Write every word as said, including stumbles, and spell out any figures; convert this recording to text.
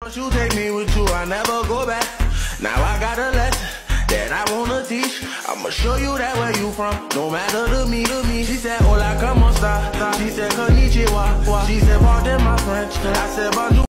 You take me with you, I never go back. Now I got a lesson that I wanna teach. I'ma show you that where you from, no matter to me, to me. She said, hola, como esta? She said, konnichiwa. She said, pardon my French. I said, bonjour.